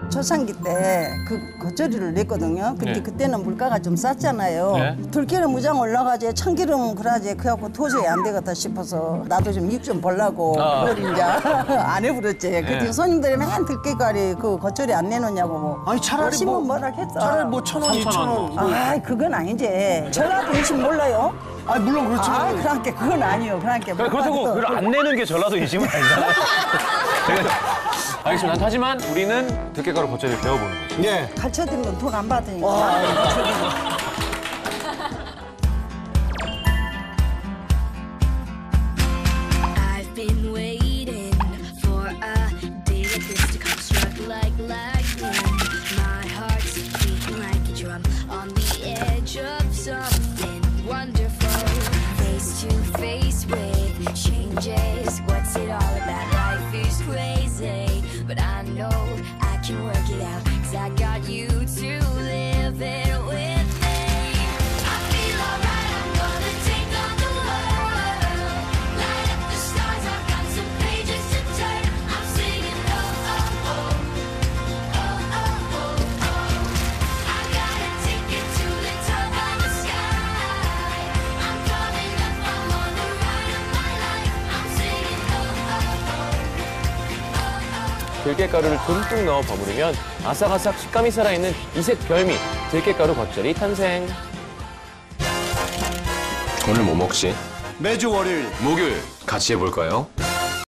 초창기 때 그 겉절이를 냈거든요. 근데 네. 그때는 물가가 좀 쌌잖아요. 네. 들기름 무장 올라가지 참기름 그러지 그래갖고 도저히 안 되겠다 싶어서 나도 좀 입 좀 보려고 그걸 이제 안 해버렸지. 근데 손님들이 맨 들깨가리 그 겉절이 안 내놓냐고 뭐. 아니 차라리 심은 뭐라 했어. 차라리 뭐 1,000원, 2,000원. 아 그건 아니지. 전라도 음식 몰라요? 아 물론 그렇죠. 아 그러니까 그건 아니요. 그러니까 그렇다고 그걸 안 내는 게 전라도 이심은 아니잖아요. 알겠습니다. 하지만 우리는 들깨가루 겉절이를 배워보는 거죠. 예. 가르쳐드린 건 돈 안 받으니까. I've been waiting for a day like this to come struck like lightning. My heart's beating like a drum on the edge of something wonderful. Face to face with changes. What's it all about? Life is crazy, but I know I can work it out. 'Cause I got you to live it with me. I feel alright, I'm gonna take on the world. Light up the stars, I've got some pages to turn. I'm singing oh oh oh, oh oh oh oh. I got a ticket to the top of the sky. I'm coming up, I'm on the ride of my life. I'm singing oh oh oh. 들깨가루를 듬뿍 넣어 버무리면 아삭아삭 식감이 살아있는 이색 별미 들깨가루 겉절이 탄생. 오늘 뭐 먹지? 매주 월요일 목요일 같이 해볼까요?